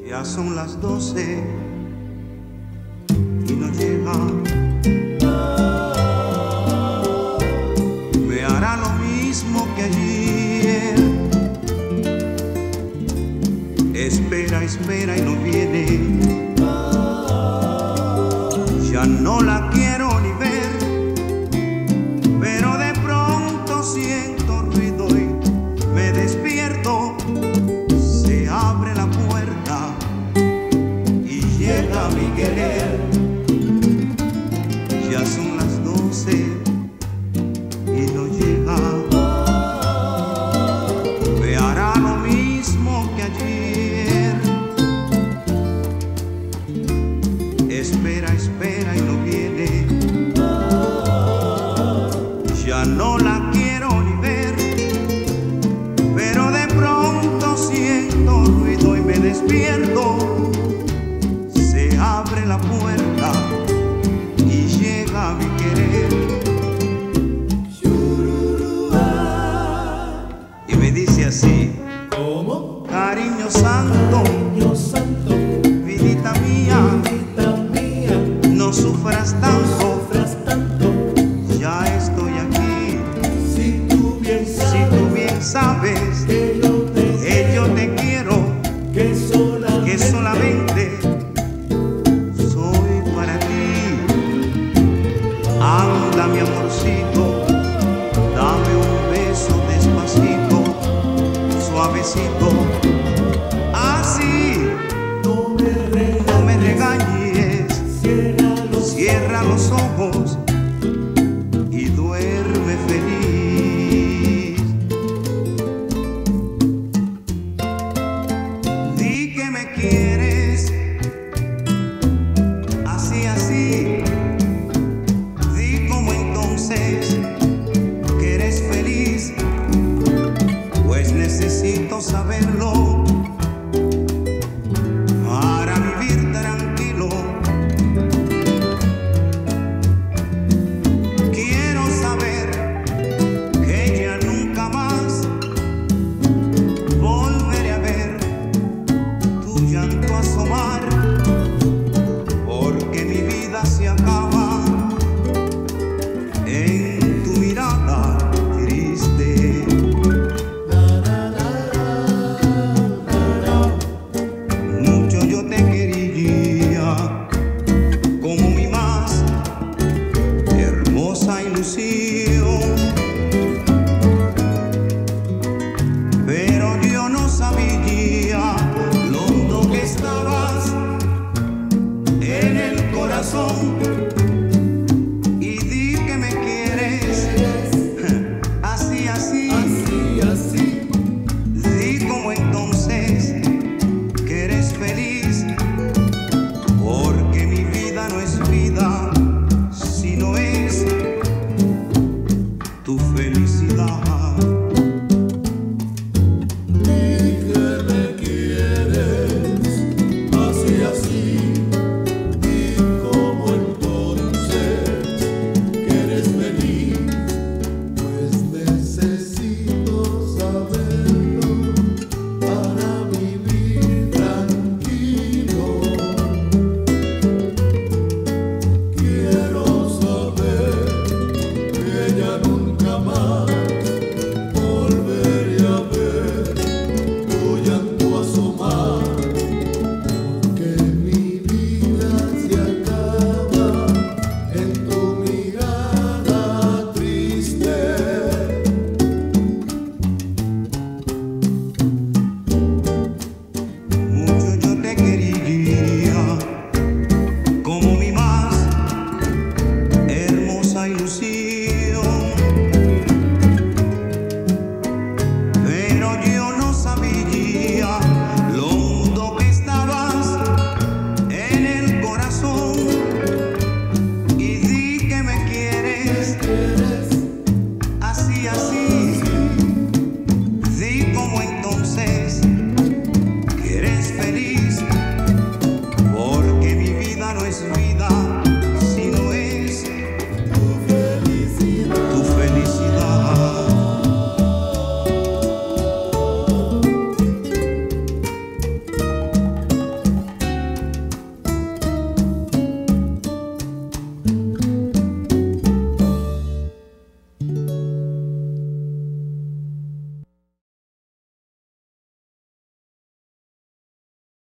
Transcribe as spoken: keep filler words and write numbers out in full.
Ya son las doce y no llega. Me hará lo mismo que ayer. Espera, espera y no viene. Ya no la quiero ni ver, pero de pronto siento ruido y me despierto. Se abre la puerta y llega mi querer. Ya son las doce y no llega. Me hará lo mismo que ayer. Espera, espera y no viene. Ya no la quiero ni ver, pero de pronto siento ruido y me despierto. Se abre la puerta y llega mi querer. Y me dice así: ¿cómo? Cariño santo, Cariño santo, vidita mía, vidita mía, no sufras no tanto. sufras tanto. Ya estoy aquí. Si tú bien Si sabes, tú bien sabes que yo te que yo te quiero, que solamente, que solamente soy para ti. Anda, mi amorcito, dame un beso despacito, suavecito. Así, no me regañes, no me regañes. cierra los Cierra los ojos y duerme feliz. Di que me quieres, así, así. Di como entonces que eres feliz, pues necesito saberlo para vivir tranquilo. Quiero saber que ya nunca más volveré a ver tu llanto asomar, porque mi vida se acaba en tu mirada triste. Mucho yo te quería como mi más hermosa ilusión, pero yo no sabía lo hondo que estabas en el corazón. Y di que me quieres, así, así. así, así. Di como entonces que eres feliz, porque mi vida no es vida si no es tu felicidad. Y que me quieres, así, así. Y como entonces que eres feliz, pues necesito saberlo para vivir tranquilo. Quiero saber que ya nunca más volveré a ver tu llanto asomar, porque mi vida se acaba en tu mirada triste. Mucho yo te quería como mi más hermosa ilusión, pero yo no sabía lo hondo que estabas en el corazón. Y di que me quieres, así, así.